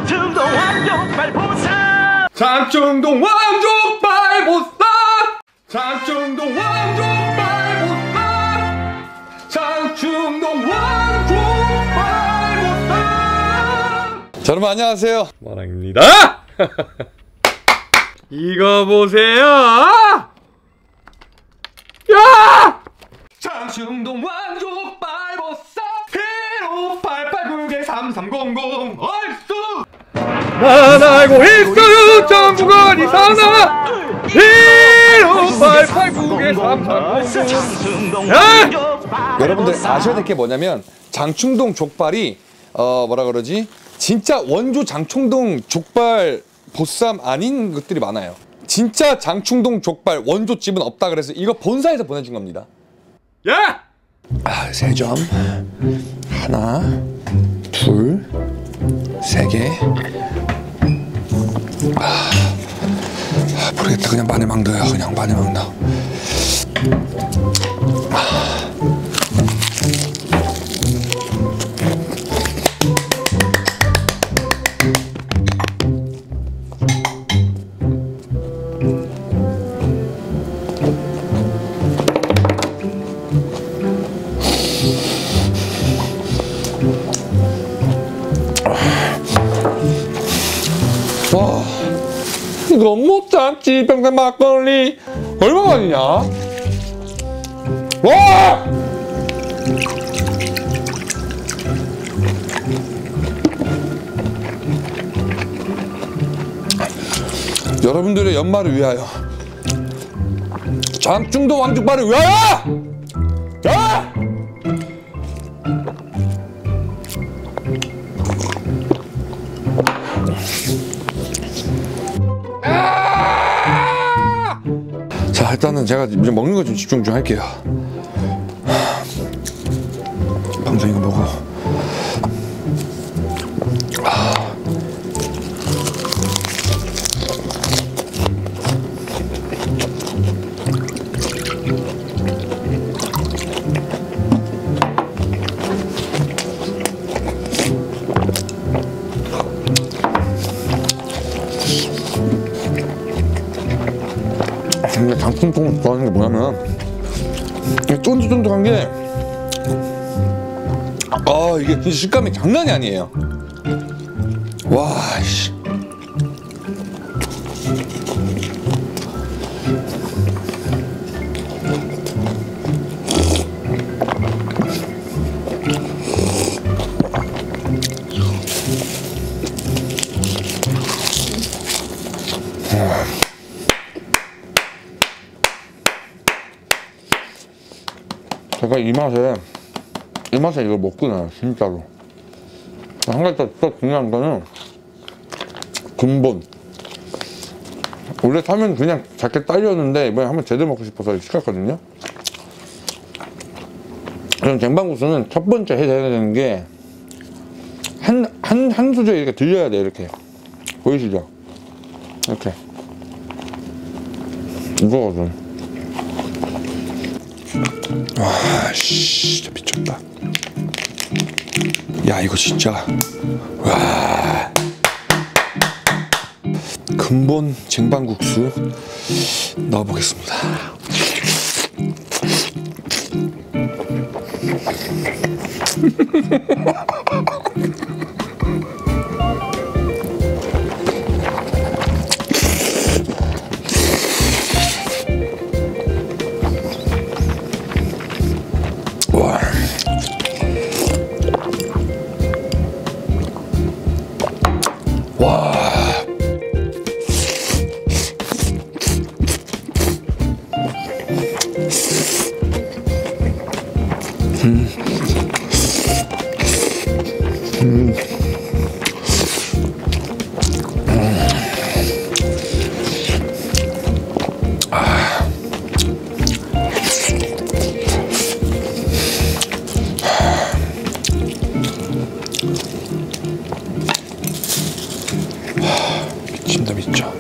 장충동 왕족발 보쌈. 장충동 왕족발 보쌈. 장충동 왕족발 보쌈. 장충동 왕족발 보쌈. 자, 여러분 안녕하세요, 마랑입니다. 이거 보세요. 야! 장충동 왕족발 보쌈 1588963300 얼쑤 난 알고 있어요. 정부관이 사나 1588963300. 여러분들 아셔야 될 게 뭐냐면 장충동 족발이 뭐라 그러지? 진짜 원조 장충동 족발 보쌈 아닌 것들이 많아요. 진짜 장충동 족발 원조집은 없다 그래서 이거 본사에서 보내준 겁니다. 야! 아, 3점. 하나, 둘, 3개. 모르겠다. 그냥 마늘 막 넣어요. 그냥 마늘 막 넣어. 와, 너무 짠지. 평생 막걸리 얼마만이냐? 와! 여러분들의 연말을 위하여, 장충동 왕족발을 위하여! 야! 자, 일단은 제가 이제 먹는 거 좀 집중 좀 할게요. 방송 이거 먹어. 근데 장충동 좋아하는 게 뭐냐면 쫀득쫀득한 게 이게 진짜 식감이 장난이 아니에요. 와, 씨. 제가 이 맛에 이걸 먹구나, 진짜로. 한 가지 더 중요한 거는 근본. 원래 사면 그냥 작게 딸렸는데 이번에 한번 제대로 먹고 싶어서 시켰거든요. 그럼 쟁반국수는 첫 번째 해야 되는 게 한 수저 이렇게 들려야 돼. 이렇게 보이시죠? 이렇게 이거거든. 와, 씨, 진짜 미쳤다. 야, 이거 진짜. 와. 근본 쟁반국수 넣어보겠습니다. 와. 미친다 미쳐.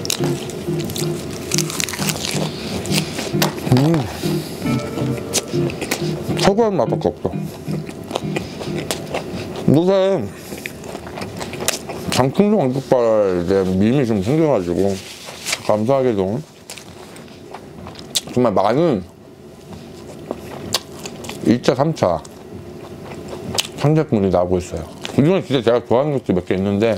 서구한 맛밖에 없어. 요새 장충동 왕족발에 대한 밈이 좀 생겨가지고 감사하게도 정말 많은 2차, 3차 창작물이 나오고 있어요. 그중에 진짜 제가 좋아하는 것도 몇 개 있는데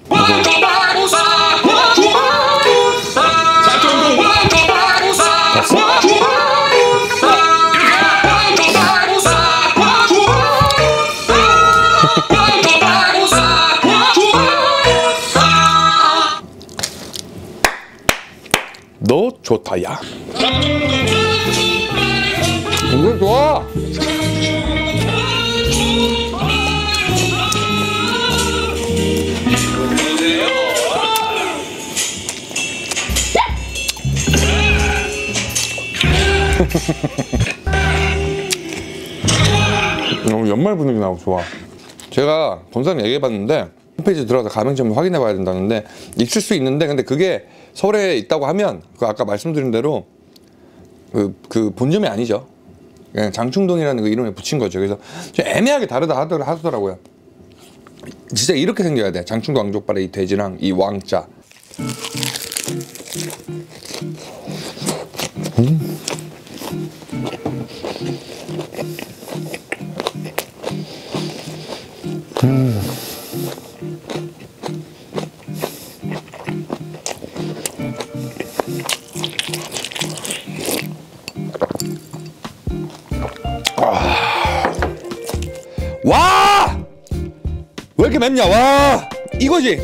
너 좋다 야. 이거 좋아. 너무 연말 분위기 나고 좋아. 제가 본사님 얘기해봤는데 홈페이지 들어가서 가맹점을 확인해봐야 된다는데 있을 수 있는데 근데 그게 서울에 있다고 하면 그 아까 말씀드린 대로 그 본점이 아니죠. 그냥 장충동이라는 그 이름에 붙인 거죠. 그래서 좀 애매하게 다르다 하더라고요. 진짜 이렇게 생겨야 돼. 장충동 왕족발의 이 돼지랑 이 왕자. 와! 왜 이렇게 맵냐? 와! 이거지?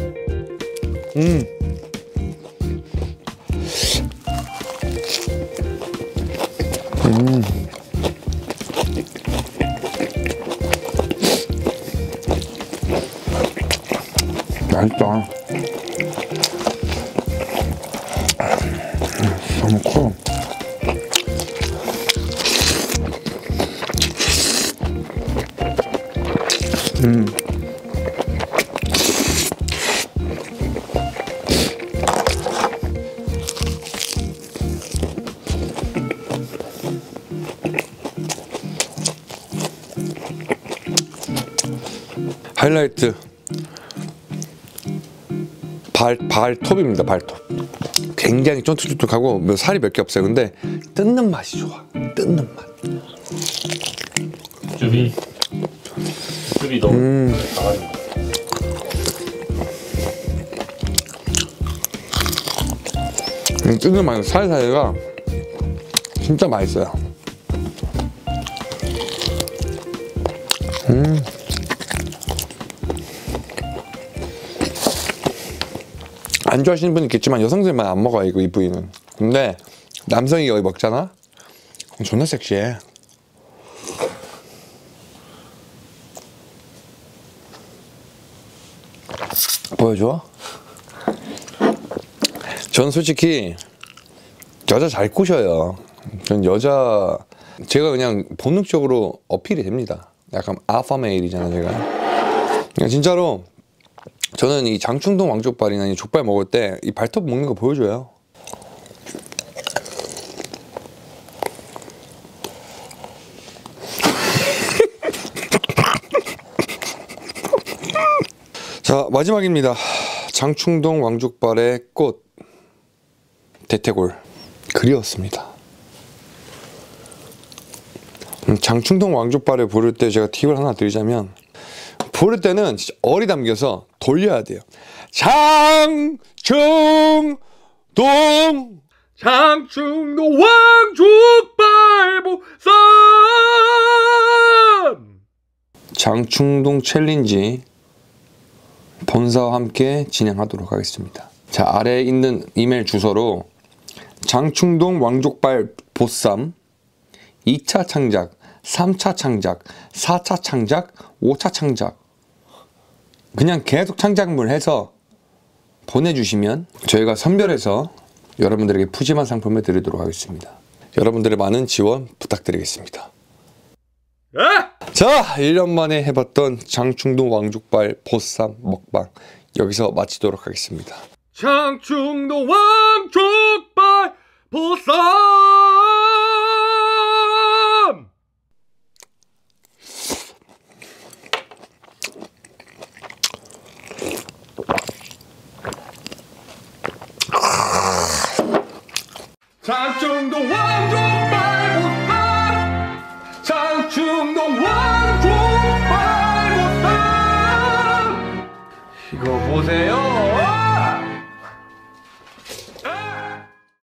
맛있다. 너무 커. 하이라이트 발톱입니다. 발톱 굉장히 쫀득쫀득하고 살이 몇 개 없어요. 근데 뜯는 맛이 좋아. 뜯는 맛. 즙이 너무 강합니다. 뜯는 맛 사이사이가 진짜 맛있어요. 안 좋아하시는 분이 있겠지만 여성들만 안 먹어요 이 부위는. 근데 남성이 여기 먹잖아? 존나 섹시해. 보여줘? 전 솔직히 여자 잘 꼬셔요. 전 여자 제가 그냥 본능적으로 어필이 됩니다. 약간 알파 메일이잖아 제가. 그냥 진짜로 저는 이 장충동 왕족발이나 이 족발 먹을 때 이 발톱 먹는 거 보여줘요. 자, 마지막입니다. 장충동 왕족발의 꽃 대퇴골 그리웠습니다. 장충동 왕족발을 부를 때 제가 팁을 하나 드리자면 부를 때는 진짜 어리 담겨서 돌려야 돼요. 장충동 왕족발 보쌈 장충동 챌린지 본사와 함께 진행하도록 하겠습니다. 자, 아래에 있는 이메일 주소로 장충동 왕족발 보쌈 2차 창작, 3차 창작, 4차 창작, 5차 창작 그냥 계속 창작물 해서 보내주시면 저희가 선별해서 여러분들에게 푸짐한 상품을 드리도록 하겠습니다. 여러분들의 많은 지원 부탁드리겠습니다. 자, 1년 만에 해봤던 장충동 왕족발 보쌈 먹방 여기서 마치도록 하겠습니다. 장충동 왕족발 보쌈 장충동 왕족발 보쌈, 장충동 왕족발 보쌈. 이거 보세요.